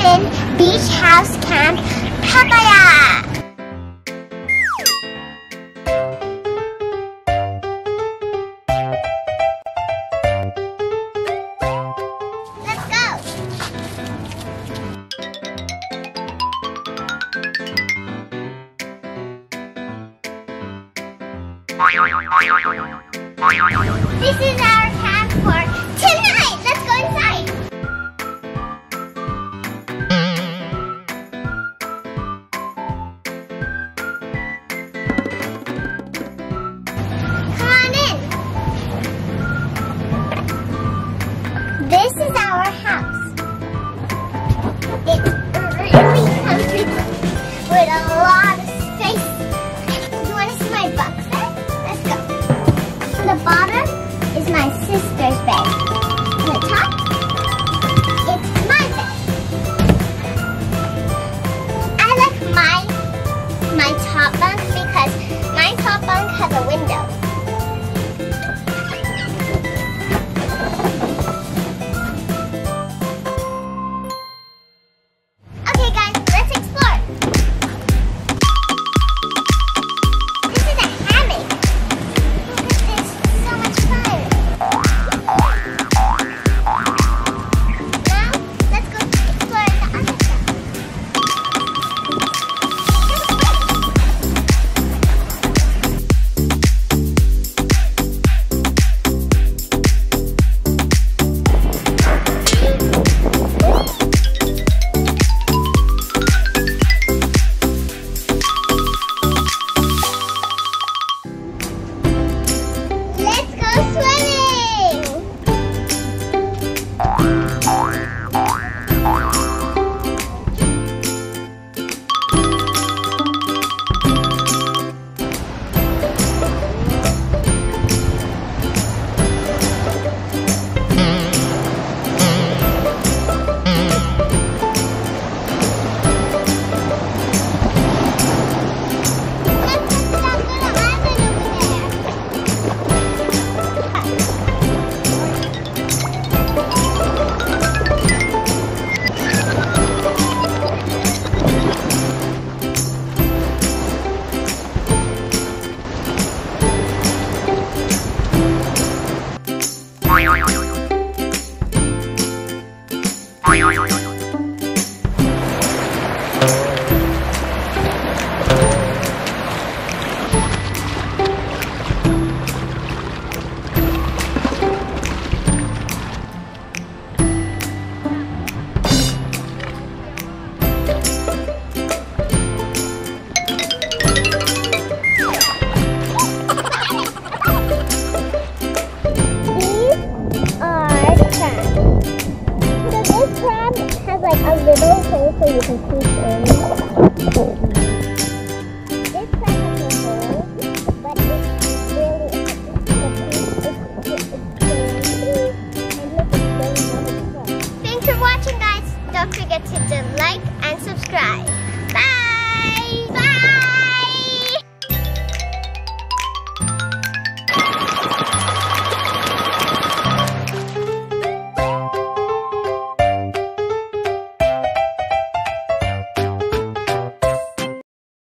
in Beach House Camp, Pattaya. Let's go. This is our camp for tonight. Let's go inside. Come on in. This is our house. It's really comfy with a lot of space. You want to see my box bed? Let's go. The bottom is my sister's bed.